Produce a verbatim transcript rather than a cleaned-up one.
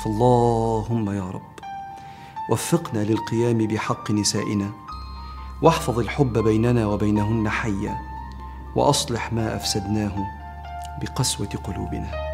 فاللهم يا رب وفقنا للقيام بحق نسائنا، واحفظ الحب بيننا وبينهن حيا، وأصلح ما أفسدناه بقسوة قلوبنا.